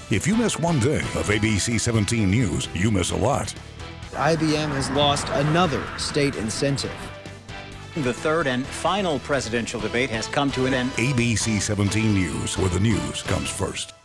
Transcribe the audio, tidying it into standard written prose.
If you miss one day of ABC 17 News, you miss a lot. IBM has lost another state incentive. The third and final presidential debate has come to an end. ABC 17 News, where the news comes first.